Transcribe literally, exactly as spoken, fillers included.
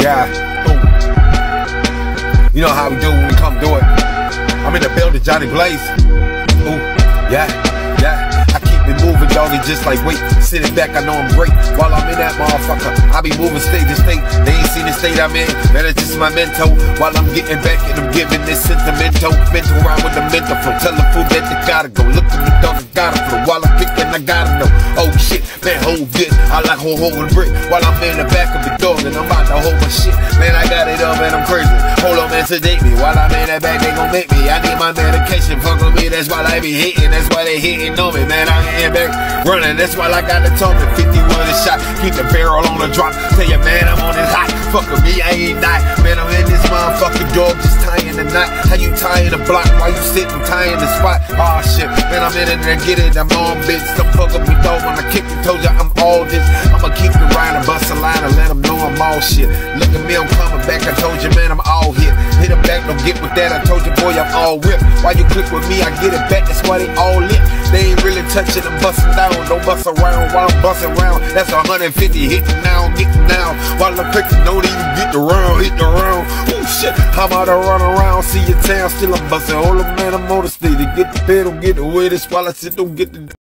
Yeah. Ooh. You know how we do when we come do it. I'm in the building, Johnny Blaze. Ooh, yeah, yeah. I keep it moving, doggy, just like wait. Sitting back, I know I'm great. While I'm in that motherfucker, I be moving state to state. They ain't seen the state I'm in, man, it's just my mental. While I'm getting back and I'm giving this sentimental. Mental around with the mental flow. Tell the fool that they gotta go. Look at me, dog, I gotta flow. While I'm picking, I gotta know. Oh shit, man, hold this. I like whole holding brick. While I'm in the back of the dog and I'm about to hold my shit. Man, I got it up and I'm crazy. Hold on, man, sedate me. While I'm in that back, they gon' make me. I need my medication, fuck with me. That's why they be hitting. That's why they hitting on me, man. I'm in back running. That's why I got the tone. fifty-one a shot. Keep the barrel on the drop. Tell you, man, I'm on this hot. Fuck with me, I ain't die. Man, I'm in this motherfucking dog, just tying the knot. How you tying the block while you sitting tying the spot? Oh shit, man, I'm in there, get it. I'm on bitch. Don't fuck with me, dog. When I kick it, told you I'm all this. I'ma keep the ride and bust a line and let them know I'm all shit. Look at me, I'm coming back. I told you, man, I'm all hit. Hit them back, don't get with that. I told you, boy, I'm all ripped. Why you click with me, I get it back. That's why they all lit. They ain't really touching them, busting down. Don't bust around while I'm busting around. That's one hundred fifty hitting now, getting down. While I'm picking, don't even get the round, hit the round. Oh shit, I'm out to run around, see your town, still I'm busting. Hold up, man, I'm on the stage. Get the bed, don't get the way. That's while I sit, don't get the